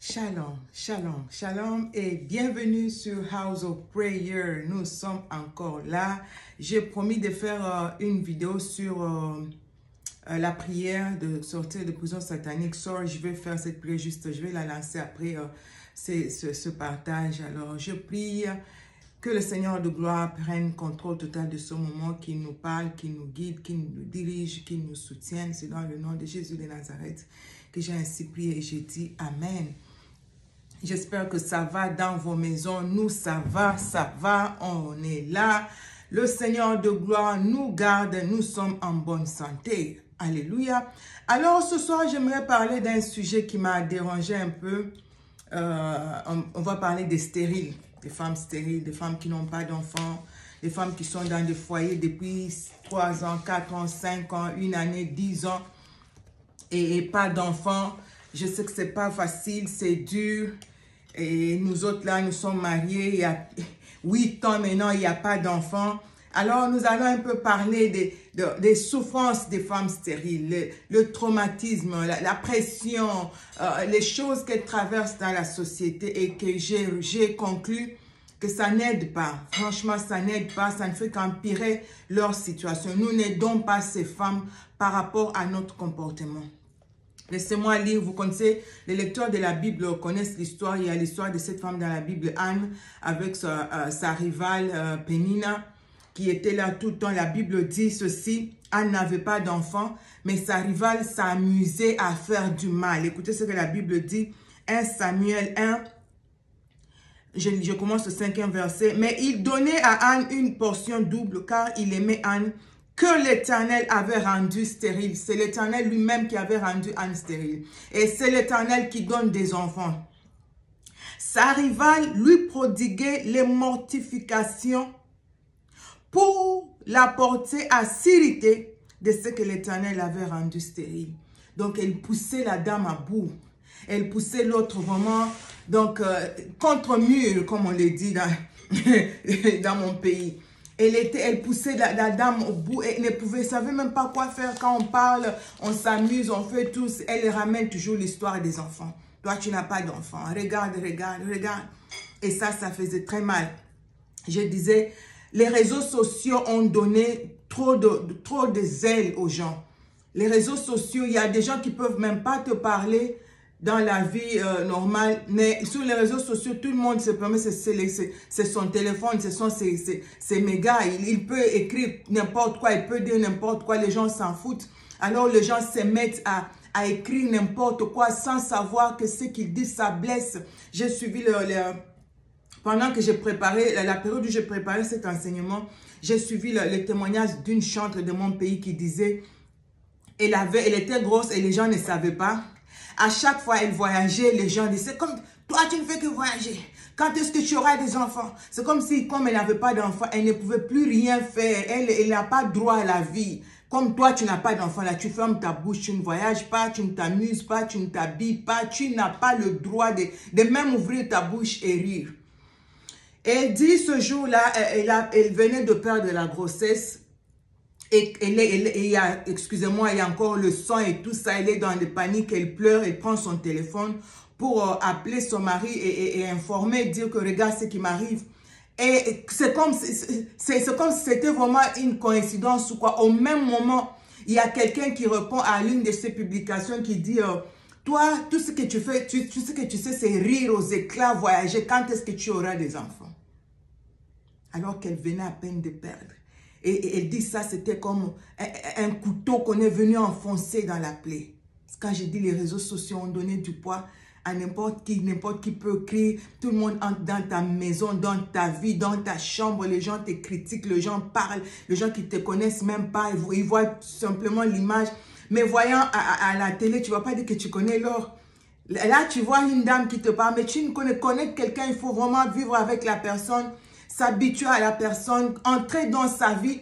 Shalom, shalom, shalom et bienvenue sur House of Prayer. Nous sommes encore là. J'ai promis de faire une vidéo sur la prière de sortir de prison satanique. Je vais faire cette prière juste, je vais la lancer après ce partage. Alors, je prie que le Seigneur de gloire prenne contrôle total de ce moment, qu'il nous parle, qu'il nous guide, qu'il nous dirige, qu'il nous soutienne. C'est dans le nom de Jésus de Nazareth que j'ai ainsi prié et j'ai dit Amen. J'espère que ça va dans vos maisons. Nous, ça va, on est là. Le Seigneur de gloire nous garde, nous sommes en bonne santé. Alléluia. Alors, ce soir, j'aimerais parler d'un sujet qui m'a dérangé un peu. On va parler des stériles, des femmes stériles, des femmes qui n'ont pas d'enfants, des femmes qui sont dans des foyers depuis 3 ans, 4 ans, 5 ans, 1 année, 10 ans et pas d'enfants. Je sais que c'est pas facile, c'est dur. Et nous autres là, nous sommes mariés, il y a 8 ans maintenant, il n'y a pas d'enfants. Alors, nous allons un peu parler des souffrances des femmes stériles, le traumatisme, la pression, les choses qu'elles traversent dans la société et que j'ai conclu que ça n'aide pas. Franchement, ça n'aide pas, ça ne fait qu'empirer leur situation. Nous n'aidons pas ces femmes par rapport à notre comportement. Laissez-moi lire, vous connaissez, les lecteurs de la Bible connaissent l'histoire. Il y a l'histoire de cette femme dans la Bible, Anne, avec sa rivale Pénina, qui était là tout le temps. La Bible dit ceci, Anne n'avait pas d'enfant, mais sa rivale s'amusait à faire du mal. Écoutez ce que la Bible dit, 1 Samuel 1, je commence le 5e verset. Mais il donnait à Anne une portion double, car il aimait Anne, que l'Éternel avait rendu stérile. C'est l'Éternel lui-même qui avait rendu Anne stérile. Et c'est l'Éternel qui donne des enfants. Sa rivale lui prodiguait les mortifications pour la porter à s'irriter de ce que l'Éternel avait rendu stérile. Donc, elle poussait la dame à bout. Elle poussait l'autre vraiment, donc, contre mur, comme on le dit dans mon pays. Elle poussait la dame au bout et ne savait même pas quoi faire. Quand on parle, on s'amuse, on fait tous. Elle ramène toujours l'histoire des enfants. Toi, tu n'as pas d'enfants. Regarde. Et ça faisait très mal. Je disais, les réseaux sociaux ont donné trop de zèle aux gens. Les réseaux sociaux, il y a des gens qui ne peuvent même pas te parler dans la vie normale, mais sur les réseaux sociaux, tout le monde se permet, c'est son téléphone, ce sont ses mégas, il peut écrire n'importe quoi, il peut dire n'importe quoi, les gens s'en foutent. Alors les gens se mettent à écrire n'importe quoi sans savoir que ce qu'ils disent, ça blesse. J'ai suivi pendant que j'ai préparé, la période où j'ai préparé cet enseignement, j'ai suivi le témoignage d'une chantre de mon pays qui disait, elle était grosse et les gens ne savaient pas. À chaque fois, elle voyageait, les gens disaient, comme toi, tu ne fais que voyager. Quand est-ce que tu auras des enfants? C'est comme si, comme elle n'avait pas d'enfants, elle ne pouvait plus rien faire. Elle n'a pas droit à la vie. Comme toi, tu n'as pas d'enfants, là, tu fermes ta bouche, tu ne voyages pas, tu ne t'amuses pas, tu ne t'habilles pas, tu n'as pas le droit de même ouvrir ta bouche et rire. Et elle dit, ce jour-là, elle venait de perdre la grossesse. Et il y a, excusez-moi, il y a encore le sang et tout ça. Elle est dans des paniques, elle pleure, elle prend son téléphone pour appeler son mari et informer, dire que regarde ce qui m'arrive. Et c'est comme si c'était vraiment une coïncidence ou quoi. Au même moment, il y a quelqu'un qui répond à l'une de ses publications qui dit toi, tout ce que tu fais, tout ce que tu sais, c'est rire aux éclats, voyager. Quand est-ce que tu auras des enfants? Alors qu'elle venait à peine de perdre. Et elle dit ça, c'était comme un couteau qu'on est venu enfoncer dans la plaie. Quand je dis les réseaux sociaux ont donné du poids à n'importe qui peut écrire. Tout le monde entre dans ta maison, dans ta vie, dans ta chambre. Les gens te critiquent, les gens parlent, les gens qui ne te connaissent même pas. Ils voient simplement l'image. Mais voyant à la télé, tu ne vas pas dire que tu connais l'or. Là, tu vois une dame qui te parle, mais tu ne connais quelqu'un, il faut vraiment vivre avec la personne. S'habituer à la personne, entrer dans sa vie,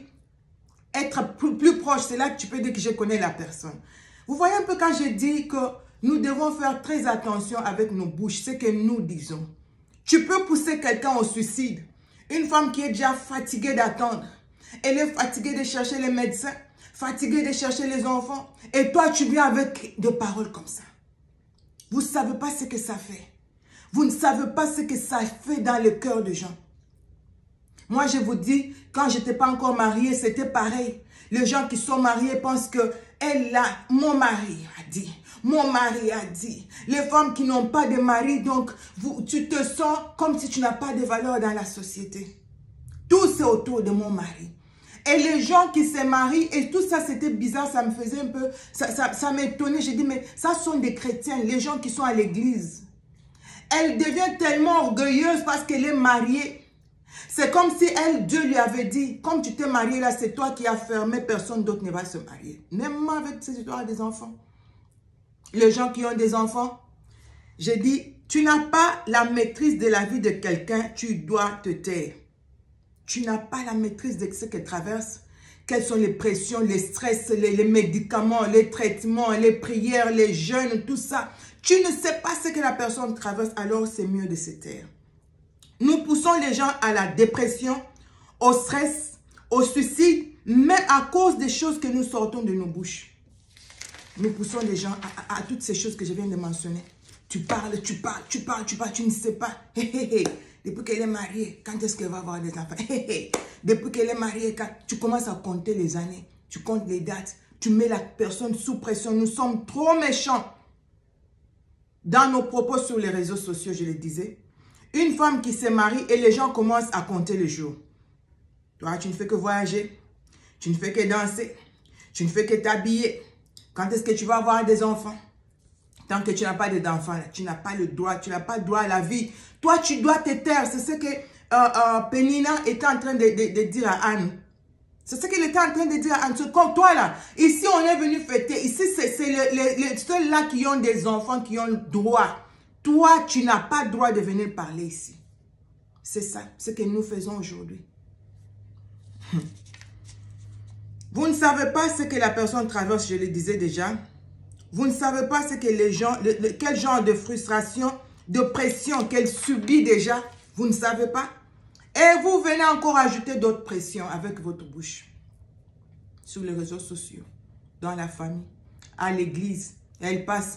être plus proche, c'est là que tu peux dire que je connais la personne. Vous voyez un peu quand je dis que nous devons faire très attention avec nos bouches, ce que nous disons. Tu peux pousser quelqu'un au suicide. Une femme qui est déjà fatiguée d'attendre. Elle est fatiguée de chercher les médecins, fatiguée de chercher les enfants. Et toi, tu viens avec des paroles comme ça. Vous ne savez pas ce que ça fait. Vous ne savez pas ce que ça fait dans le cœur des gens. Moi, je vous dis, quand je n'étais pas encore mariée, c'était pareil. Les gens qui sont mariés pensent que mon mari a dit, mon mari a dit. Les femmes qui n'ont pas de mari, donc tu te sens comme si tu n'as pas de valeur dans la société. Tout c'est autour de mon mari. Et les gens qui se marient, et tout ça c'était bizarre, ça me faisait un peu, ça m'étonnait. J'ai dit, mais ça sont des chrétiens, les gens qui sont à l'église. Elle devient tellement orgueilleuse parce qu'elle est mariée. C'est comme si Dieu lui avait dit, comme tu t'es marié là, c'est toi qui as fermé, personne d'autre ne va se marier. Même avec ces histoires des enfants. Les gens qui ont des enfants, j'ai dit, tu n'as pas la maîtrise de la vie de quelqu'un, tu dois te taire. Tu n'as pas la maîtrise de ce qu'elle traverse. Quelles sont les pressions, les stress, les médicaments, les traitements, les prières, les jeûnes, tout ça. Tu ne sais pas ce que la personne traverse, alors c'est mieux de se taire. Nous poussons les gens à la dépression, au stress, au suicide, même à cause des choses que nous sortons de nos bouches. Nous poussons les gens à toutes ces choses que je viens de mentionner. Tu parles, tu ne sais pas. Depuis qu'elle est mariée, quand est-ce qu'elle va avoir des enfants? Depuis qu'elle est mariée, quand tu commences à compter les années, tu comptes les dates, tu mets la personne sous pression. Nous sommes trop méchants. Dans nos propos sur les réseaux sociaux, je le disais, une femme qui se marie et les gens commencent à compter les jours. Toi, tu ne fais que voyager, tu ne fais que danser, tu ne fais que t'habiller. Quand est-ce que tu vas avoir des enfants? Tant que tu n'as pas d'enfants, tu n'as pas le droit, tu n'as pas le droit à la vie. Toi, tu dois te taire. C'est ce que Penina était en train de dire à Anne. C'est ce qu'il était en train de dire à Anne. Comme toi là, ici on est venu fêter. Ici, c'est les seuls-là qui ont des enfants, qui ont le droit. Toi, tu n'as pas le droit de venir parler ici. C'est ça, ce que nous faisons aujourd'hui. Vous ne savez pas ce que la personne traverse, je le disais déjà. Vous ne savez pas ce que les gens, quel genre de frustration, de pression qu'elle subit déjà. Vous ne savez pas. Et vous venez encore ajouter d'autres pressions avec votre bouche. Sur les réseaux sociaux, dans la famille, à l'église. Elle passe.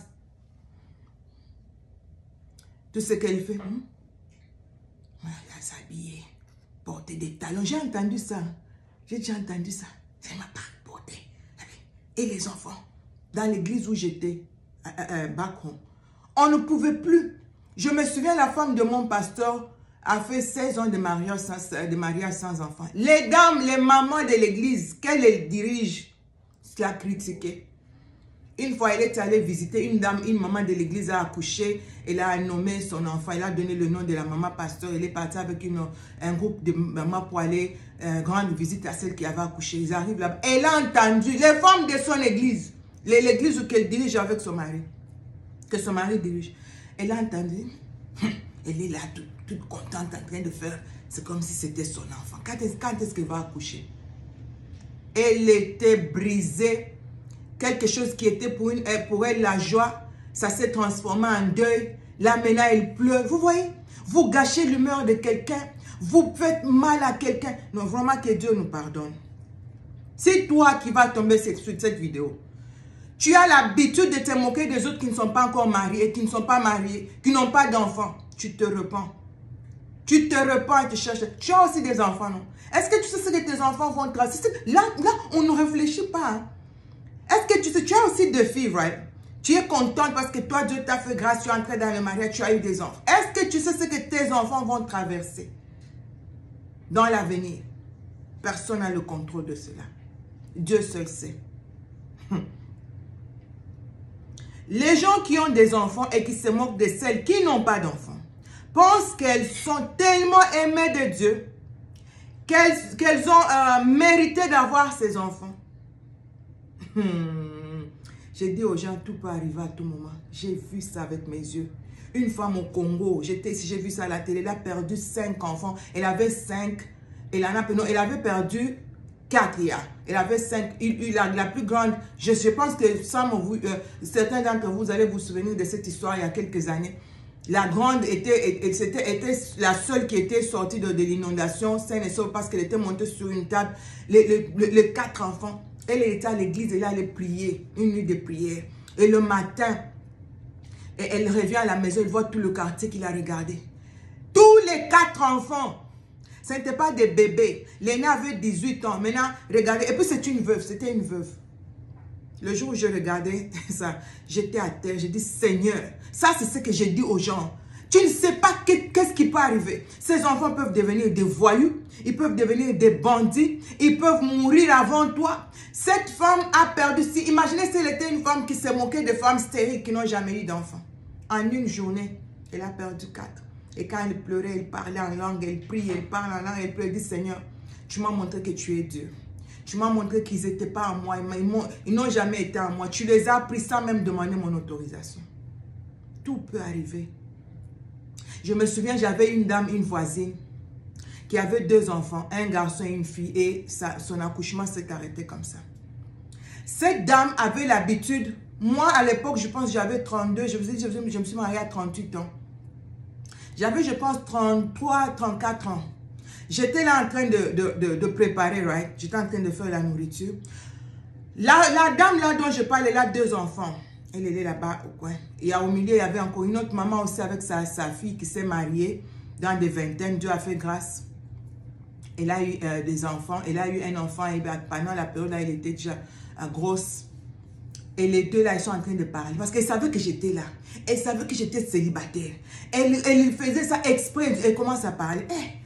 Tout ce qu'elle fait. Elle s'habiller, porter des talons. J'ai entendu ça. J'ai déjà entendu ça. Ça ne m'a pas porté. Et les enfants. Dans l'église où j'étais, back home, on ne pouvait plus. Je me souviens, la femme de mon pasteur a fait 16 ans de mariage sans enfants. Les dames, les mamans de l'église, qu'elle dirige, l'a critiqué. Une fois, elle est allée visiter une dame, une maman de l'église a accouché. Elle a nommé son enfant, elle a donné le nom de la maman pasteur. Elle est partie avec un groupe de mamans pour aller rendre visite à celle qui avait accouché. Ils arrivent là-bas. Elle a entendu les femmes de son église. L'église qu'elle dirige avec son mari. Que son mari dirige. Elle a entendu. Elle est là, toute contente, en train de faire. C'est comme si c'était son enfant. Quand est-ce qu'elle va accoucher? Elle était brisée. Quelque chose qui était pour elle la joie. Ça s'est transformé en deuil. Là maintenant, elle pleure. Vous voyez? Vous gâchez l'humeur de quelqu'un. Vous faites mal à quelqu'un. Non, vraiment que Dieu nous pardonne. C'est toi qui vas tomber sur cette vidéo. Tu as l'habitude de te moquer des autres qui ne sont pas encore mariés, qui ne sont pas mariés, qui n'ont pas d'enfants. Tu te repens. Tu te repens et tu cherches. Tu as aussi des enfants, non? Est-ce que tu sais ce que tes enfants vont tracer? Là, on ne réfléchit pas. Hein? Est-ce que tu sais, tu as aussi deux filles, right? Tu es contente parce que toi, Dieu t'a fait grâce, tu es entré dans le mariage, tu as eu des enfants. Est-ce que tu sais ce que tes enfants vont traverser dans l'avenir? Personne n'a le contrôle de cela. Dieu seul sait. Les gens qui ont des enfants et qui se moquent de celles qui n'ont pas d'enfants pensent qu'elles sont tellement aimées de Dieu qu'elles ont mérité d'avoir ces enfants. J'ai dit aux gens, tout peut arriver à tout moment. J'ai vu ça avec mes yeux. Une femme au Congo, j'ai vu ça à la télé, elle a perdu 5 enfants. Elle avait 5, elle avait perdu 4 hier. Elle avait 5, la plus grande, je pense que certains d'entre vous allez vous souvenir de cette histoire il y a quelques années. La grande était la seule qui était sortie de l'inondation, saine et sauve, parce qu'elle était montée sur une table. Les 4 enfants, elle était à l'église, elle allait prier, une nuit de prière. Et le matin, Et elle revient à la maison, elle voit tout le quartier qu'il a regardé. Tous les 4 enfants. Ce n'était pas des bébés. L'aîné avait 18 ans. Maintenant, regardez. Et puis c'est une veuve. C'était une veuve. Le jour où je regardais ça, j'étais à terre. J'ai dit, Seigneur, ça c'est ce que j'ai dit aux gens. Tu ne sais pas qu'est-ce qui peut arriver. Ces enfants peuvent devenir des voyous. Ils peuvent devenir des bandits. Ils peuvent mourir avant toi. Cette femme a perdu. Imaginez si elle était une femme qui se moquait de femmes stériles qui n'ont jamais eu d'enfants. En une journée, elle a perdu 4. Et quand elle pleurait, elle parlait en langue, elle prie, elle parle en langue, elle pleure, elle dit, Seigneur, tu m'as montré que tu es Dieu. Tu m'as montré qu'ils n'étaient pas en moi, ils n'ont jamais été en moi. Tu les as pris sans même demander mon autorisation. Tout peut arriver. Je me souviens, j'avais une dame, une voisine, qui avait 2 enfants, un garçon et une fille, et son accouchement s'est arrêté comme ça. Cette dame avait l'habitude, moi à l'époque, je pense j'avais 32, je me suis mariée à 38 ans. J'avais, je pense, 33, 34 ans. J'étais là en train de préparer, right? J'étais en train de faire la nourriture. La dame là dont je parle, elle a 2 enfants. Elle est là-bas au coin. Et au milieu, il y avait encore une autre maman aussi avec sa fille qui s'est mariée dans des vingtaines. Dieu a fait grâce. Elle a eu des enfants. Elle a eu un enfant et pendant la période là, elle était déjà grosse. Et les 2 là, ils sont en train de parler. Parce qu'elle savait que j'étais là. Elle savait que j'étais célibataire. Elle faisait ça exprès. Elle commence à parler.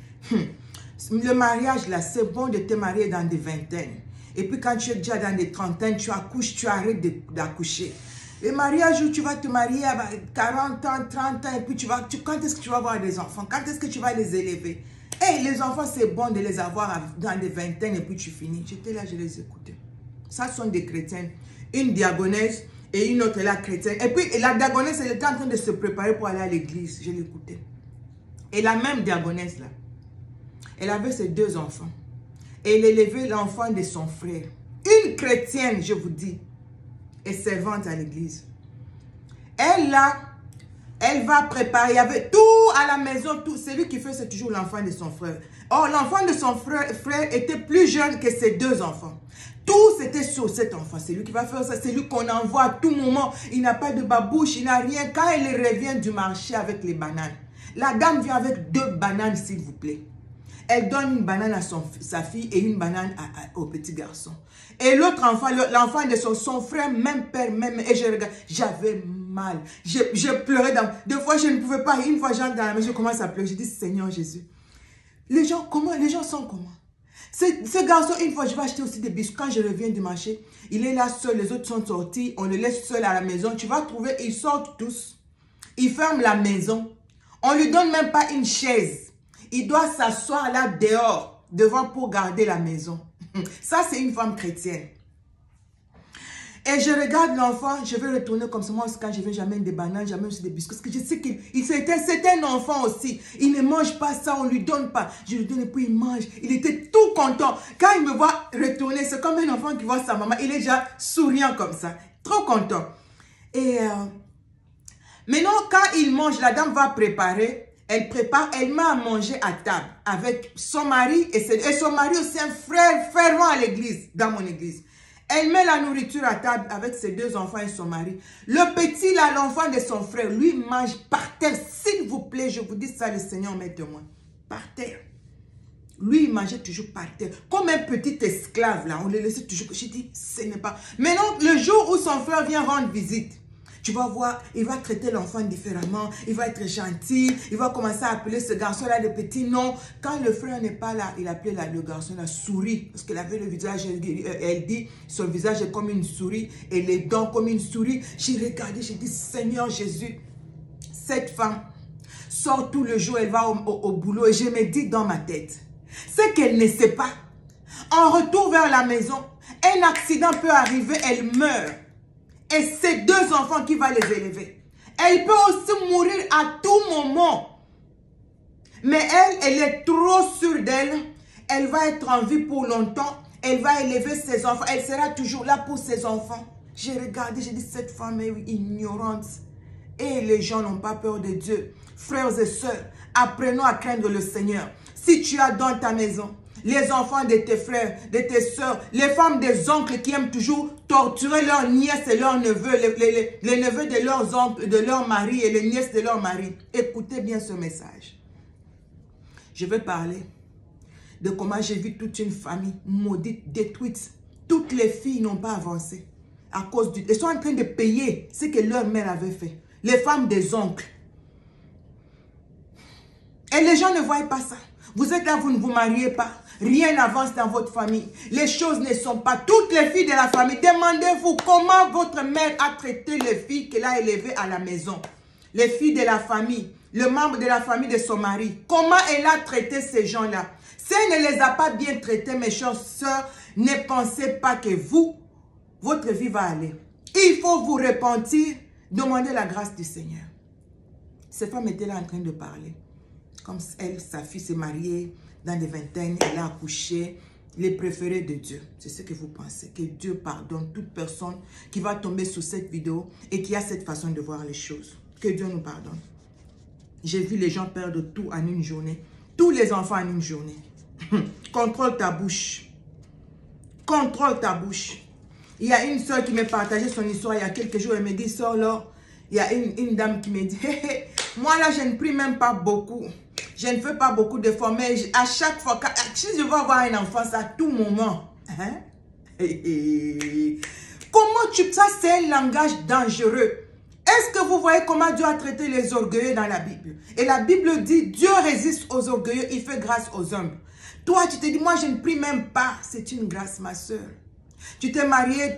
Le mariage là, c'est bon de te marier dans des vingtaines. Et puis quand tu es déjà dans des trentaines, tu accouches, tu arrêtes d'accoucher. Le mariage où tu vas te marier à 40 ans, 30 ans, et puis quand est-ce que tu vas avoir des enfants? Quand est-ce que tu vas les élever? Les enfants, c'est bon de les avoir dans des vingtaines et puis tu finis. J'étais là, je les écoutais. Ça sont des chrétiens. Une diagonesse et une autre là chrétienne. Et puis la diagonesse, elle était en train de se préparer pour aller à l'église. Je l'écoutais. Et la même diagonesse là, elle avait ses 2 enfants. Et elle élevait l'enfant de son frère. Une chrétienne, je vous dis, est servante à l'église. Elle là, elle va préparer. Il y avait tout à la maison. Tout. Celui qui fait, c'est toujours l'enfant de son frère. Or, l'enfant de son frère était plus jeune que ses 2 enfants. Tout c'était sur cet enfant. C'est lui qui va faire ça. C'est lui qu'on envoie à tout moment. Il n'a pas de babouche, il n'a rien. Quand elle revient du marché avec les bananes, la dame vient avec 2 bananes, s'il vous plaît. Elle donne une banane à sa fille et une banane au petit garçon. Et l'autre enfant, l'enfant de son frère, même père, même... Et je regarde, j'avais mal. Je pleurais. Deux fois, je ne pouvais pas. Une fois, j'entre dans la maison, je commence à pleurer. Je dis, Seigneur Jésus. Les gens, comment? Les gens sont comment? Ce garçon, une fois, je vais acheter aussi des biscuits. Quand je reviens du marché, il est là seul. Les autres sont sortis. On le laisse seul à la maison. Tu vas trouver, ils sortent tous. Ils ferment la maison. On ne lui donne même pas une chaise. Il doit s'asseoir là dehors, devant pour garder la maison. Ça, c'est une femme chrétienne. Et je regarde l'enfant, je vais retourner comme ça. Moi, quand je vais, j'amène des bananes, j'amène aussi des biscuits. Parce que je sais qu'il c'est un enfant aussi. Il ne mange pas ça, on ne lui donne pas. Je lui donne et puis il mange. Il était tout content. Quand il me voit retourner, c'est comme un enfant qui voit sa maman. Il est déjà souriant comme ça. Trop content. Et maintenant, quand il mange, la dame va préparer. Elle prépare, elle met à manger à table avec son mari et son mari aussi un frère fervent à l'église, dans mon église. Elle met la nourriture à table avec ses 2 enfants et son mari. Le petit là, l'enfant de son frère, lui mange par terre. S'il vous plaît, je vous dis ça, le Seigneur m'est témoin. Par terre. Lui, il mangeait toujours par terre. Comme un petit esclave là, on le laissait toujours. Je dis, ce n'est pas... Maintenant, le jour où son frère vient rendre visite, tu vas voir, il va traiter l'enfant différemment, il va être gentil, il va commencer à appeler ce garçon-là de petit nom. Quand le frère n'est pas là, il appelait le garçon-là souris, parce qu'il avait le visage, elle dit, son visage est comme une souris, et les dents comme une souris. J'ai regardé, j'ai dit, Seigneur Jésus, cette femme sort tout le jour, elle va au boulot, et je me dis dans ma tête, c'est qu'elle ne sait pas. En retour vers la maison, un accident peut arriver, elle meurt. Et c'est 2 enfants qui va les élever. Elle peut aussi mourir à tout moment. Mais elle est trop sûre d'elle. Elle va être en vie pour longtemps. Elle va élever ses enfants. Elle sera toujours là pour ses enfants. J'ai regardé, j'ai dit, cette femme est ignorante. Et les gens n'ont pas peur de Dieu. Frères et sœurs, apprenons à craindre le Seigneur. Si tu as dans ta maison les enfants de tes frères, de tes soeurs, les femmes des oncles qui aiment toujours torturer leurs nièces et leurs neveux, les neveux de leurs oncles, de leurs maris et les nièces de leurs maris. Écoutez bien ce message. Je vais parler de comment j'ai vu toute une famille maudite, détruite. Toutes les filles n'ont pas avancé à cause du... Elles sont en train de payer ce que leur mère avait fait. Les femmes des oncles. Et les gens ne voient pas ça. Vous êtes là, vous ne vous mariez pas. Rien n'avance dans votre famille. Les choses ne sont pas. Toutes les filles de la famille, demandez-vous comment votre mère a traité les filles qu'elle a élevées à la maison. Les filles de la famille, le membre de la famille de son mari. Comment elle a traité ces gens-là? Si elle ne les a pas bien traités, mes chères sœurs, ne pensez pas que vous, votre vie va aller. Il faut vous repentir, demander la grâce du Seigneur. Cette femme était là en train de parler. Comme elle, sa fille s'est mariée dans les vingtaines, elle a accouché, les préférés de Dieu. C'est ce que vous pensez, que Dieu pardonne toute personne qui va tomber sur cette vidéo et qui a cette façon de voir les choses. Que Dieu nous pardonne. J'ai vu les gens perdre tout en une journée. Tous les enfants en une journée. Contrôle ta bouche. Contrôle ta bouche. Il y a une soeur qui m'a partagé son histoire il y a quelques jours. Elle me dit, sœur, là, il y a une dame qui me dit, moi là, je ne prie même pas beaucoup. Je ne fais pas beaucoup d'efforts, mais à chaque fois, si je veux avoir un enfant, c'est à tout moment. Hein? Comment tu... Ça, c'est un langage dangereux. Est-ce que vous voyez comment Dieu a traité les orgueilleux dans la Bible? Et la Bible dit, Dieu résiste aux orgueilleux, il fait grâce aux humbles. Toi, tu te dis, moi, je ne prie même pas. C'est une grâce, ma soeur. Tu t'es marié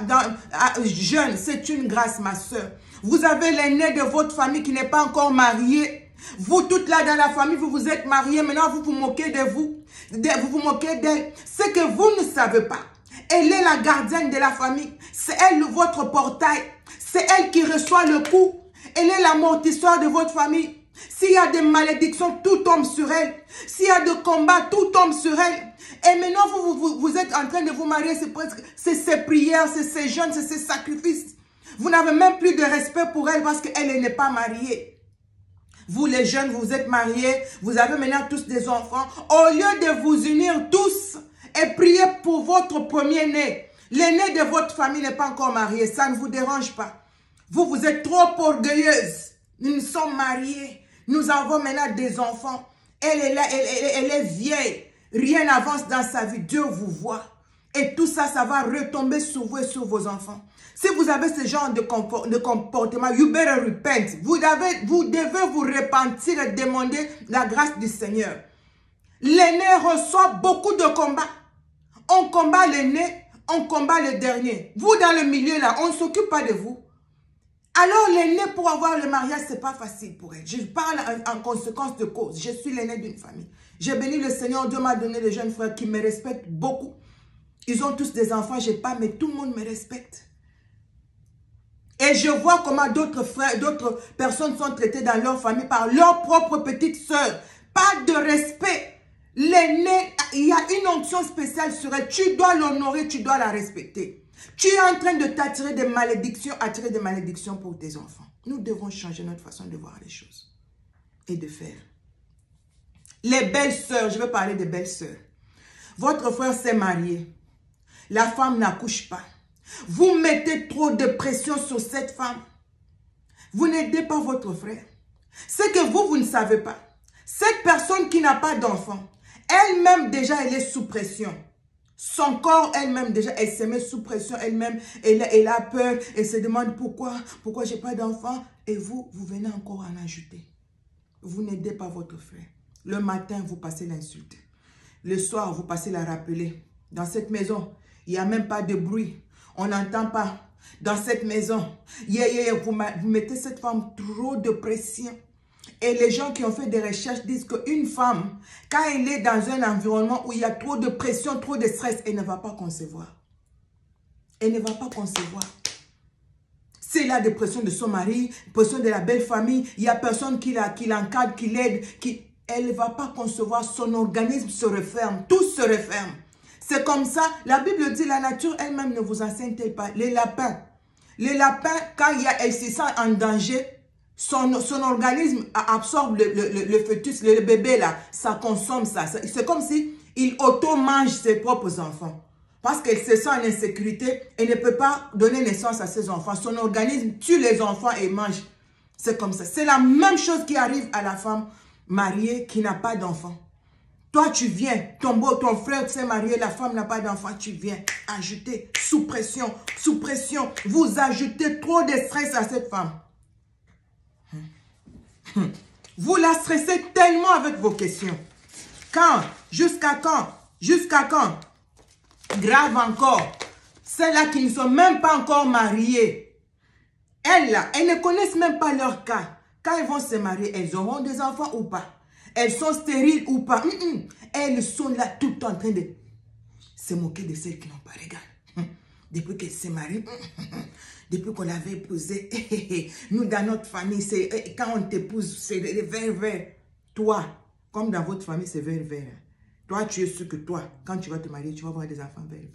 jeune, c'est une grâce, ma soeur. Vous avez l'aîné de votre famille qui n'est pas encore marié. Vous, toutes là dans la famille, vous vous êtes mariés. Maintenant, vous vous moquez de vous. Vous vous moquez d'elle. C'est que vous ne savez pas. Elle est la gardienne de la famille. C'est elle votre portail. C'est elle qui reçoit le coup. Elle est l'amortisseur de votre famille. S'il y a des malédictions, tout tombe sur elle. S'il y a des combats, tout tombe sur elle. Et maintenant, vous êtes en train de vous marier. C'est ses prières, c'est ses jeûnes, c'est ses sacrifices. Vous n'avez même plus de respect pour elle parce qu'elle n'est pas mariée. Vous les jeunes, vous êtes mariés, vous avez maintenant tous des enfants. Au lieu de vous unir tous et prier pour votre premier-né, l'aîné de votre famille n'est pas encore marié, ça ne vous dérange pas. Vous, vous êtes trop orgueilleuses. Nous sommes mariés, nous avons maintenant des enfants. Elle est là, elle est vieille. Rien n'avance dans sa vie, Dieu vous voit. Et tout ça, ça va retomber sur vous et sur vos enfants. Si vous avez ce genre de comportement, you better repent. Vous devez vous repentir et demander la grâce du Seigneur. L'aîné reçoit beaucoup de combats. On combat l'aîné, on combat le dernier. Vous, dans le milieu là, on ne s'occupe pas de vous. Alors l'aîné, pour avoir le mariage, ce n'est pas facile pour elle. Je parle en conséquence de cause. Je suis l'aîné d'une famille. J'ai béni le Seigneur, Dieu m'a donné des jeunes frères qui me respectent beaucoup. Ils ont tous des enfants, je n'ai pas, mais tout le monde me respecte. Et je vois comment d'autres frères, d'autres personnes sont traitées dans leur famille par leur propre petite sœur. Pas de respect. L'aîné, il y a une onction spéciale sur elle. Tu dois l'honorer, tu dois la respecter. Tu es en train de t'attirer des malédictions, attirer des malédictions pour tes enfants. Nous devons changer notre façon de voir les choses et de faire. Les belles sœurs, je vais parler des belles sœurs. Votre frère s'est marié. La femme n'accouche pas. Vous mettez trop de pression sur cette femme. Vous n'aidez pas votre frère. C'est que vous ne savez pas. Cette personne qui n'a pas d'enfant, elle-même déjà, elle est sous pression. Son corps, elle-même déjà, elle se met sous pression. Elle-même, elle a peur. Elle se demande pourquoi j'ai pas d'enfant. Et vous venez encore en ajouter. Vous n'aidez pas votre frère. Le matin, vous passez l'insulte. Le soir, vous passez la rappeler. Dans cette maison, il n'y a même pas de bruit. On n'entend pas. Dans cette maison, vous mettez cette femme trop de pression. Et les gens qui ont fait des recherches disent qu'une femme, quand elle est dans un environnement où il y a trop de pression, trop de stress, elle ne va pas concevoir. Elle ne va pas concevoir. C'est la dépression de son mari, pression de la belle famille, il n'y a personne qui l'encadre, qui l'aide, elle ne va pas concevoir, son organisme se referme, tout se referme. C'est comme ça, la Bible dit, la nature elle-même ne vous enseigne-t-elle pas. Les lapins, quand elle se sent en danger, son organisme absorbe le fœtus, le bébé là, ça consomme ça. C'est comme si Il auto-mange ses propres enfants. Parce qu'elle se sent en insécurité et ne peut pas donner naissance à ses enfants. Son organisme tue les enfants et mange. C'est comme ça. C'est la même chose qui arrive à la femme mariée qui n'a pas d'enfant. Toi, tu viens, ton frère s'est marié, la femme n'a pas d'enfant, tu viens ajouter sous pression. Vous ajoutez trop de stress à cette femme. Vous la stressez tellement avec vos questions. Quand? Jusqu'à quand? Jusqu'à quand? Grave encore. Celles-là qui ne sont même pas encore mariées. Elles ne connaissent même pas leur cas. Quand elles vont se marier, elles auront des enfants ou pas? Elles sont stériles ou pas? Elles sont là tout le temps en train de se moquer de celles qui n'ont pas. Regarde. Depuis qu'elles se marient, depuis qu'on l'avait épousée, nous dans notre famille, c'est quand on t'épouse, c'est vert. Toi, comme dans votre famille, c'est vert. Toi, tu es sûr que toi, quand tu vas te marier, tu vas avoir des enfants vert.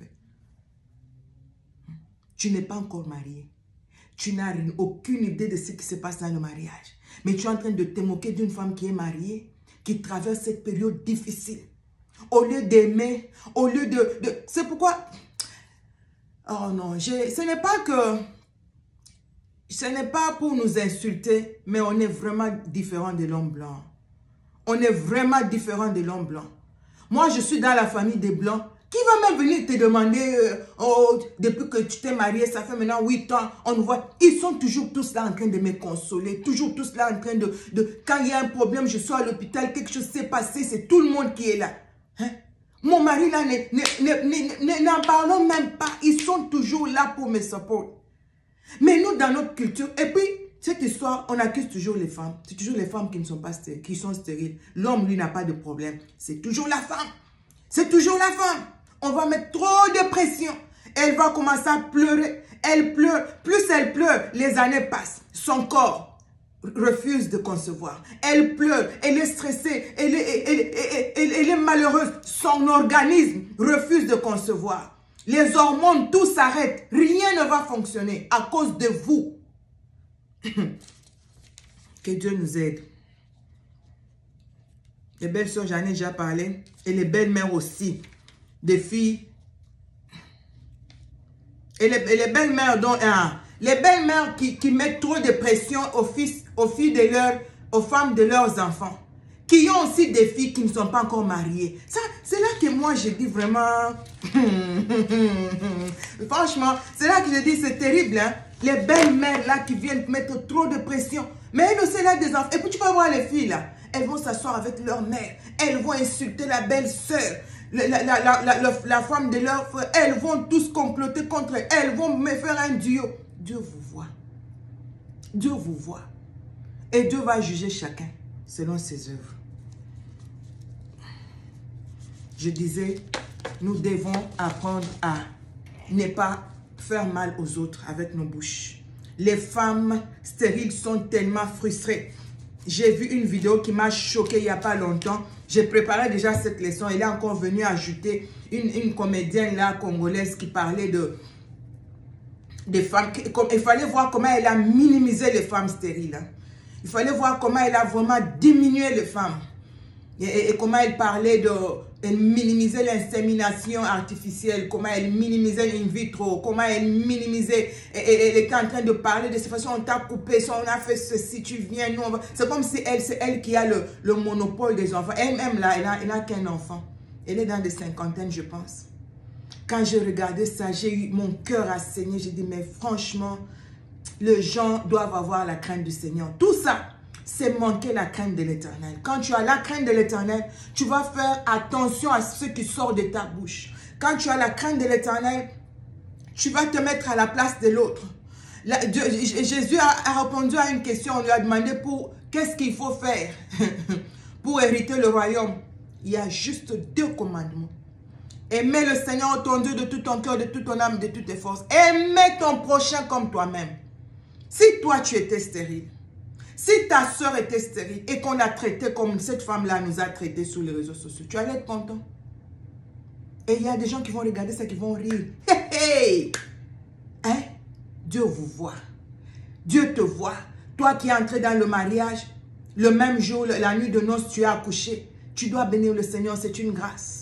Tu n'es pas encore marié. Tu n'as aucune idée de ce qui se passe dans le mariage. Mais tu es en train de te moquer d'une femme qui est mariée, qui traverse cette période difficile. Au lieu d'aimer, au lieu de... C'est pourquoi... Oh non, ce n'est pas que... Ce n'est pas pour nous insulter, mais on est vraiment différent de l'homme blanc. On est vraiment différent de l'homme blanc. Moi, je suis dans la famille des blancs. Qui va même venir te demander, depuis que tu t'es marié, ça fait maintenant 8 ans, on nous voit. Ils sont toujours tous là en train de me consoler, toujours tous là en train de quand il y a un problème, je suis à l'hôpital, quelque chose s'est passé, c'est tout le monde qui est là. Hein? Mon mari là, n'en parlons même pas. Ils sont toujours là pour me supporter. Mais nous, dans notre culture, et puis, cette histoire, on accuse toujours les femmes. C'est toujours les femmes qui ne sont pas stériles, qui sont stériles. L'homme, lui, n'a pas de problème. C'est toujours la femme. C'est toujours la femme. On va mettre trop de pression. Elle va commencer à pleurer. Elle pleure. Plus elle pleure, les années passent. Son corps refuse de concevoir. Elle pleure. Elle est stressée. Elle est malheureuse. Son organisme refuse de concevoir. Les hormones, tout s'arrête. Rien ne va fonctionner à cause de vous. Que Dieu nous aide. Les belles sœurs, j'en ai déjà parlé. Et les belles mères aussi. Des filles. Et les belles mères dont les belles mères qui mettent trop de pression aux filles aux femmes de leurs enfants. Qui ont aussi des filles qui ne sont pas encore mariées. Ça, c'est là que moi je dis vraiment. Franchement, c'est là que je dis c'est terrible. Hein? Les belles mères là qui viennent mettre trop de pression. Mais elles aussi, là, des enfants. Et puis tu vas voir les filles là. Elles vont s'asseoir avec leur mère. Elles vont insulter la belle-sœur. La femme de leur frère. Elles vont tous comploter contre elles. Elles vont me faire un duo. Dieu vous voit. Dieu vous voit. Et Dieu va juger chacun selon ses œuvres. Je disais, nous devons apprendre à ne pas faire mal aux autres avec nos bouches. Les femmes stériles sont tellement frustrées. J'ai vu une vidéo qui m'a choquée il n'y a pas longtemps. J'ai préparé déjà cette leçon. Elle est encore venue ajouter une comédienne là, congolaise, qui parlait des femmes. Il fallait voir comment elle a minimisé les femmes stériles. Hein. Il fallait voir comment elle a vraiment diminué les femmes. Et comment elle parlait elle minimisait l'insémination artificielle, comment elle minimisait l'in vitro, comment elle minimisait, elle était en train de parler de cette façon, on t'a coupé, on a fait ceci, tu viens, nous, c'est comme si c'est elle qui a le monopole des enfants. Elle-même là, elle n'a qu'un enfant. Elle est dans des cinquantaines, je pense. Quand j'ai regardé ça, j'ai eu mon cœur à saigner, j'ai dit, mais franchement, les gens doivent avoir la crainte du Seigneur. Tout ça, c'est manquer la crainte de l'Éternel. Quand tu as la crainte de l'Éternel, tu vas faire attention à ce qui sort de ta bouche. Quand tu as la crainte de l'Éternel, tu vas te mettre à la place de l'autre. Jésus a répondu à une question, on lui a demandé qu'est-ce qu'il faut faire pour hériter le royaume. Il y a juste 2 commandements. Aimer le Seigneur ton Dieu de tout ton cœur, de toute ton âme, de toutes tes forces. Aimer ton prochain comme toi-même. Si toi tu étais stérile, si ta soeur était stérile et qu'on l'a traitée comme cette femme-là nous a traité sur les réseaux sociaux, tu allais être content. Et il y a des gens qui vont regarder ça, qui vont rire. Hey! Hein? Dieu vous voit. Dieu te voit. Toi qui es entré dans le mariage, le même jour, la nuit de noces, tu as accouché. Tu dois bénir le Seigneur, c'est une grâce.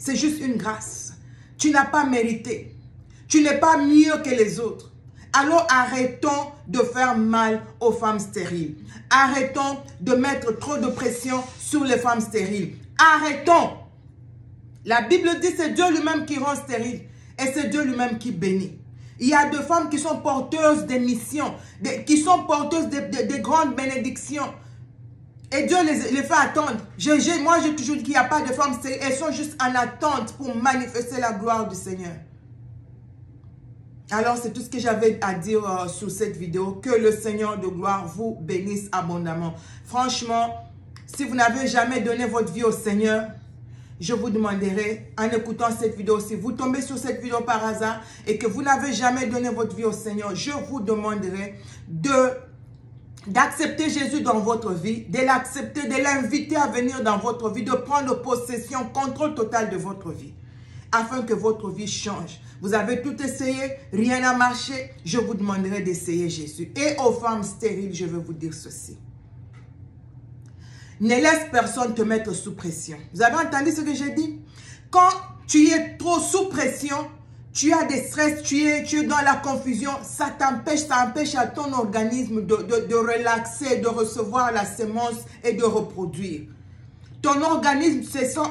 C'est juste une grâce. Tu n'as pas mérité. Tu n'es pas mieux que les autres. Alors arrêtons de faire mal aux femmes stériles. Arrêtons de mettre trop de pression sur les femmes stériles. Arrêtons. La Bible dit que c'est Dieu lui-même qui rend stérile. Et c'est Dieu lui-même qui bénit. Il y a des femmes qui sont porteuses des missions, qui sont porteuses de grandes bénédictions. Et Dieu les fait attendre. Moi, j'ai toujours dit qu'il n'y a pas de femmes stériles. Elles sont juste en attente pour manifester la gloire du Seigneur. Alors, c'est tout ce que j'avais à dire sur cette vidéo. Que le Seigneur de gloire vous bénisse abondamment. Franchement, si vous n'avez jamais donné votre vie au Seigneur, je vous demanderai, en écoutant cette vidéo, si vous tombez sur cette vidéo par hasard et que vous n'avez jamais donné votre vie au Seigneur, je vous demanderai d'accepter Jésus dans votre vie, de l'accepter, de l'inviter à venir dans votre vie, de prendre possession, contrôle total de votre vie, afin que votre vie change. Vous avez tout essayé, rien n'a marché, je vous demanderai d'essayer Jésus. Et aux femmes stériles, je vais vous dire ceci. Ne laisse personne te mettre sous pression. Vous avez entendu ce que j'ai dit? Quand tu es trop sous pression, tu as des stress, tu es dans la confusion, ça empêche à ton organisme de relaxer, de recevoir la sémence et de reproduire. Ton organisme se sent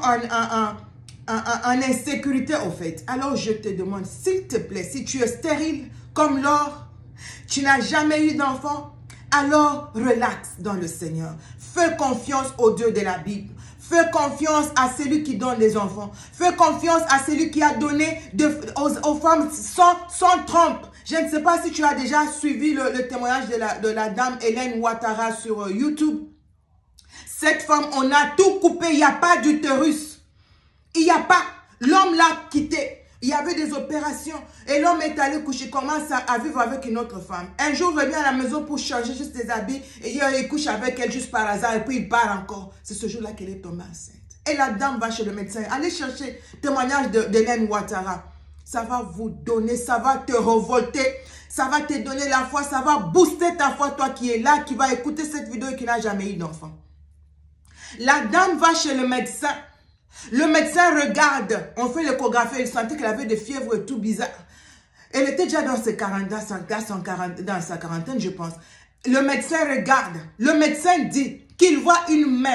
en insécurité au fait. Alors je te demande, s'il te plaît, si tu es stérile comme l'or, tu n'as jamais eu d'enfant, alors relaxe dans le Seigneur. Fais confiance au Dieu de la Bible. Fais confiance à celui qui donne les enfants. Fais confiance à celui qui a donné aux femmes sans trompe. Je ne sais pas si tu as déjà suivi le témoignage de la dame Hélène Ouattara sur YouTube. Cette femme, on a tout coupé. Il n'y a pas d'utérus. Il n'y a pas. L'homme l'a quitté. Il y avait des opérations et l'homme est allé coucher, commence à vivre avec une autre femme. Un jour, il revient à la maison pour changer juste des habits et il couche avec elle juste par hasard et puis il part encore. C'est ce jour-là qu'elle est tombée enceinte. Et la dame va chez le médecin. Allez chercher le témoignage d'Hélène Ouattara. Ça va vous donner, ça va te révolter, ça va te donner la foi, ça va booster ta foi, toi qui es là, qui va écouter cette vidéo et qui n'a jamais eu d'enfant. La dame va chez le médecin. Le médecin regarde, on fait l'échographie, il sentait qu'elle avait des fièvres et tout bizarre. Elle était déjà dans sa quarantaine, je pense. Le médecin regarde, le médecin dit qu'il voit une main,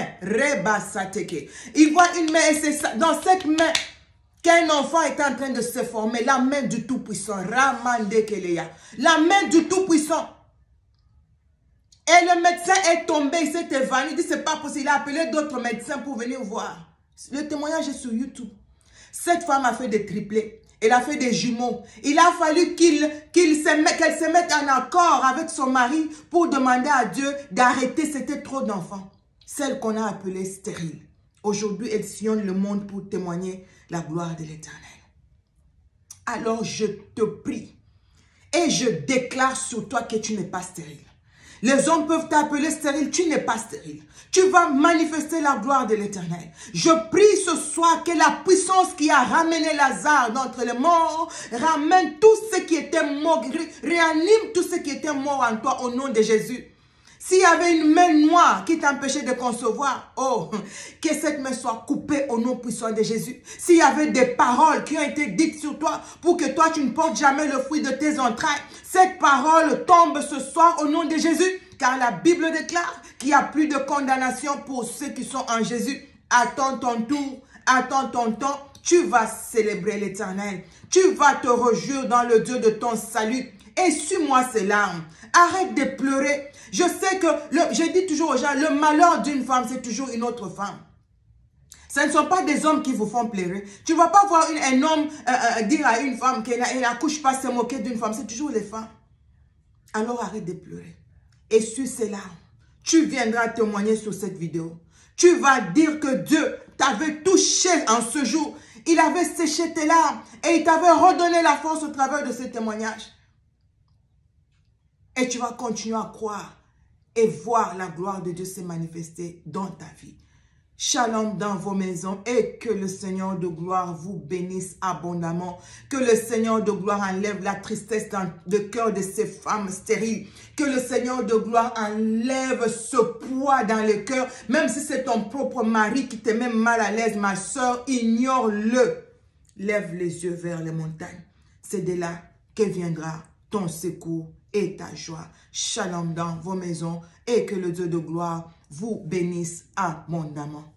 il voit une main et c'est dans cette main qu'un enfant est en train de se former, la main du Tout-Puissant, la main du Tout-Puissant. Et le médecin est tombé, il s'est évanoui, il dit c'est pas possible, il a appelé d'autres médecins pour venir voir. Le témoignage est sur YouTube. Cette femme a fait des triplés. Elle a fait des jumeaux. Il a fallu qu'elle se mette en accord avec son mari pour demander à Dieu d'arrêter. C'était trop d'enfants. Celle qu'on a appelée stérile. Aujourd'hui, elle sillonne le monde pour témoigner la gloire de l'Éternel. Alors je te prie et je déclare sur toi que tu n'es pas stérile. Les hommes peuvent t'appeler stérile, tu n'es pas stérile. Tu vas manifester la gloire de l'Éternel. Je prie ce soir que la puissance qui a ramené Lazare d'entre les morts ramène tout ce qui était mort, réanime tout ce qui était mort en toi au nom de Jésus. S'il y avait une main noire qui t'empêchait de concevoir, oh, que cette main soit coupée au nom puissant de Jésus. S'il y avait des paroles qui ont été dites sur toi pour que toi tu ne portes jamais le fruit de tes entrailles, cette parole tombe ce soir au nom de Jésus. Car la Bible déclare qu'il n'y a plus de condamnation pour ceux qui sont en Jésus. Attends ton tour, attends ton temps. Tu vas célébrer l'Éternel. Tu vas te réjouir dans le Dieu de ton salut. Essuie-moi ces larmes. Arrête de pleurer. Je sais que, je dis toujours aux gens, le malheur d'une femme, c'est toujours une autre femme. Ce ne sont pas des hommes qui vous font pleurer. Tu ne vas pas voir un homme dire à une femme qu'elle n'accouche pas, se moquer d'une femme. C'est toujours les femmes. Alors arrête de pleurer. Essuie ces larmes. Tu viendras témoigner sur cette vidéo. Tu vas dire que Dieu t'avait touché en ce jour. Il avait séché tes larmes et il t'avait redonné la force au travers de ce témoignage. Et tu vas continuer à croire et voir la gloire de Dieu se manifester dans ta vie. Shalom dans vos maisons et que le Seigneur de gloire vous bénisse abondamment. Que le Seigneur de gloire enlève la tristesse dans le cœur de ces femmes stériles. Que le Seigneur de gloire enlève ce poids dans le cœur. Même si c'est ton propre mari qui te met mal à l'aise, ma soeur, ignore-le. Lève les yeux vers les montagnes. C'est de là que viendra ton secours et ta joie. Shalom dans vos maisons et que le Dieu de gloire vous bénisse abondamment.